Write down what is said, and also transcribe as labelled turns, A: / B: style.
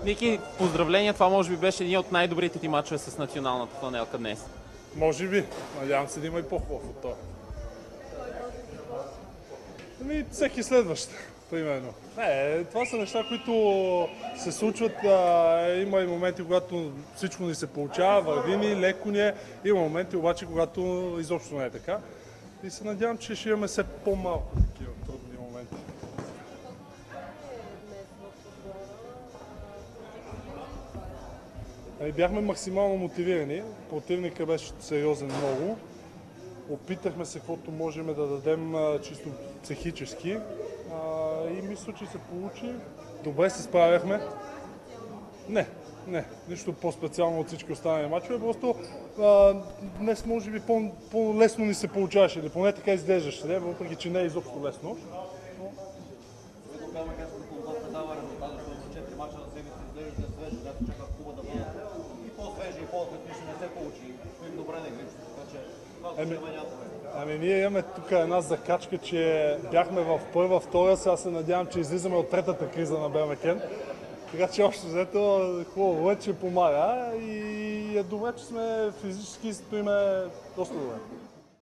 A: Ники, поздравления, това може би беше един от най-добрите ти мачове с националната фланелка днес.
B: Може би. Надявам се да има и по-хубав от това. Всеки следващ, примерно. Това са неща, които се случват. Има и моменти, когато всичко ни се получава, върви ни, леко ни е. Има моменти обаче, когато изобщо не е така. И се надявам, че ще имаме все по-малко такива трудни моменти. Бяхме максимално мотивирани. Противника беше сериозен много. Опитахме се каквото можем да дадем чисто психически и мисля, че се получи. Добре се справяхме. Не. Нищо по-специално от всички останали мачове. Просто днес може би по-лесно ни се получаваше, или поне така изглеждаше, въпреки че не е изобщо лесно. Ние имаме тук една закачка, че бяхме в първа, втора, сега се надявам, че излизаме от третата криза на Белмекен. Така че още взето хубаво е, че помага и е добре, че сме физически стоиме доста добре.